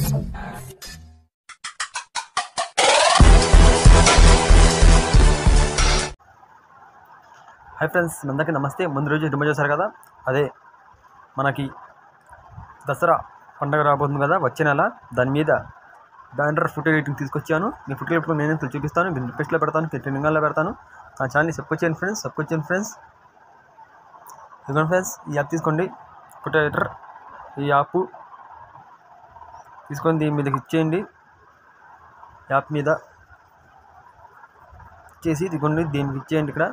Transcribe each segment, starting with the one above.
Hi friends, అందరికీ నమస్తే. ముందు రోజు రిమూవ్ చేశారు కదా, అదే మనకి దసరా పండుగ రాబోతుంది కదా వచ్చే నెల. దాని మీద బ్యానర్ ఫోటో ఎడిటింగ్ తీసుకొచ్చాను. మీ ఫోటో ఎడిటింగ్ నేనే చూపిస్తాను, మీ రిక్వెస్ట్లో పెడతాను, ట్రెండింగ్లో పెడతాను. నా ఛానల్ని సబ్స్క్రైబ్ చేయండి ఫ్రెండ్స్. ఇదిగోండి ఫ్రెండ్స్, ఈ యాప్ తీసుకోండి, ఫోటో ఎడిటర్. ఈ యాప్ తీసుకొని దీని మీద క్లిక్ చేయండి. యాప్ మీద చేసి ఇదిగోండి దీన్ని క్లిక్ చేయండి. ఇక్కడ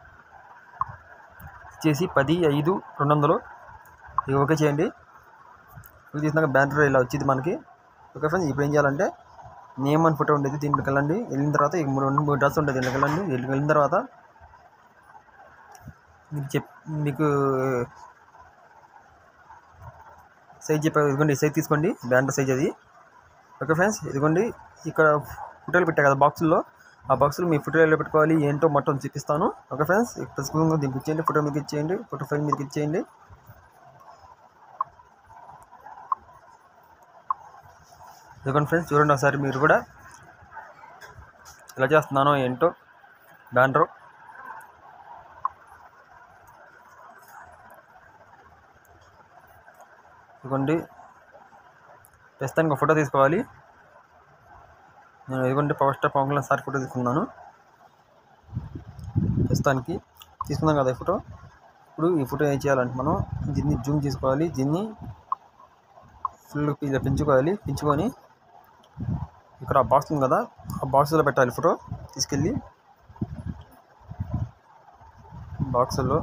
చేసి 10/5/200 ఇది ఓకే చేయండి. ఇది తీసినాక బ్యానర్ ఇలా వచ్చింది మనకి. ఓకే ఫ్రెండ్స్, ఇప్పుడు ఏం చేయాలంటే నేమ్ అని ఫోటో ఉండేది దీంట్లోకి వెళ్ళండి. వెళ్ళిన తర్వాత మూడు డ్రెస్ ఉంటుంది, దీంట్లోకి వెళ్ళండి. వెళ్ళిన తర్వాత మీకు సైజ్ చెప్పారు. ఇదిగోండి సైజ్ తీసుకోండి, బ్యానర్ సైజ్ అది. ఓకే ఫ్రెండ్స్, ఇదిగోండి ఇక్కడ ఫోటోలు పెట్టాయి కదా బాక్సుల్లో, ఆ బాక్సులు మీ ఫోటో ఎలా పెట్టుకోవాలి ఏంటో మొత్తం చూపిస్తాను. ఓకే ఫ్రెండ్స్, ఇక్కడ దీనికి ఇచ్చేయండి, ఫోటో మీకు ఇచ్చేయండి, ఫోటో ఫైల్ మీకు ఇచ్చేయండి. ఇదిగోండి ఫ్రెండ్స్, చూడండి ఒకసారి మీరు కూడా ఎలా చేస్తున్నానో ఏంటో బ్యానర్. ఇదిగోండి ప్రస్తుతానికి ఫోటో తీసుకోవాలి. నేను ఇదిగోండి power star Pawan Kalyan sir photo తీసుకున్నాను. ప్రస్తుతానికి తీసుకున్నాం కదా ఈ ఫోటో. ఇప్పుడు ఈ ఫోటో ఏం చేయాలంటే మనం దీన్ని జూమ్ చేసుకోవాలి, దీన్ని ఫుల్ ఇలా పెంచుకొని ఇక్కడ ఆ బాక్స్ ఉంది కదా, ఆ బాక్స్లో పెట్టాలి ఫోటో తీసుకెళ్ళి. బాక్సుల్లో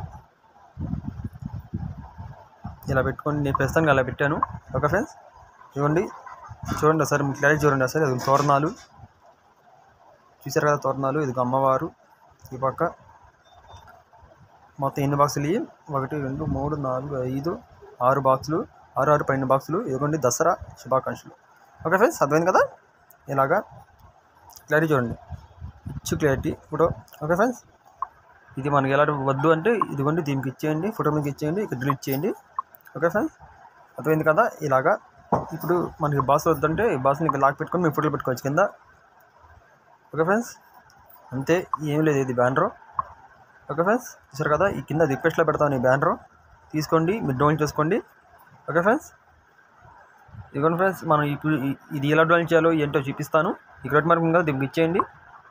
ఇలా పెట్టుకొని నేను ప్రస్తుతానికి అలా పెట్టాను. ఓకే ఫ్రెండ్స్, చూడండి ఒకసారి మీకు క్లారిటీ చూడండి. ఒకసారి అది తోరణాలు చూసారు కదా, తోరణాలు. ఇది అమ్మవారు. ఈ పక్క మొత్తం ఎన్ని బాక్సులు ఇవి? 1 2 3 4 5 6 బాక్సులు, 6 12 బాక్సులు. ఇదిగోండి దసరా శుభాకాంక్షలు. ఓకే ఫ్రెండ్స్, అర్థమైంది కదా. ఇలాగా క్లారిటీ చూడండి, క్లారిటీ ఫోటో. ఓకే ఫ్రెండ్స్, ఇది మనకి ఎలా వద్దు అంటే ఇదిగోండి దీనికి ఇచ్చేయండి, ఫోటో మీకు ఇచ్చేయండి, ఇక్కడ డిలీట్ చేయండి. ఓకే ఫ్రెండ్స్, అర్థమైంది కదా. ఇలాగా ఇప్పుడు మనకి బాక్స్ వద్దంటే ఈ బాక్స్ని ఇక్కడ లాక్ పెట్టుకొని మీ ఫోటోలు పెట్టుకోవచ్చు కింద. ఓకే ఫ్రెండ్స్, అంతే, ఏం లేదు. ఇది బ్యానర్. ఓకే ఫ్రెండ్స్, చూసారు కదా, ఈ కింద రిక్వెస్ట్లో పెడతాను ఈ బ్యానర్. తీసుకోండి, మీరు డౌన్లోడ్ చేసుకోండి. ఓకే ఫ్రెండ్స్, ఇదిగోండి ఫ్రెండ్స్, మనం ఇప్పుడు ఇది ఎలా డౌన్లోడ్ చేయాలో ఏంటో చూపిస్తాను. ఈ క్రెడిట్ మార్కింగ్ కదా దీనికి ఇచ్చేయండి,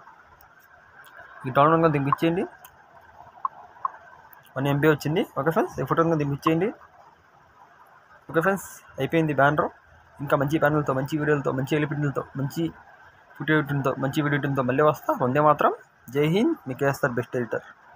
ఈ డౌన్లోడ్ కదా దీనికి ఇచ్చేయండి. 1 MB వచ్చింది. ఓకే ఫ్రెండ్స్, ఈ ఫోటో దీనికి ఇచ్చేయండి. ఓకే ఫ్రెండ్స్, అయిపోయింది బ్యానర్. ఇంకా మంచి ప్యానల్తో, మంచి వీడియోలతో, మంచి ఎలిపిటలతో, మంచి ఫోటో ఎడిటింగ్తో, మంచి వీడియో ఎడిటింగ్తో మళ్ళీ వస్తా. వందే మాత్రం. జై హింద్. మీకు వేస్తారు బెస్ట్ ఎడిటర్.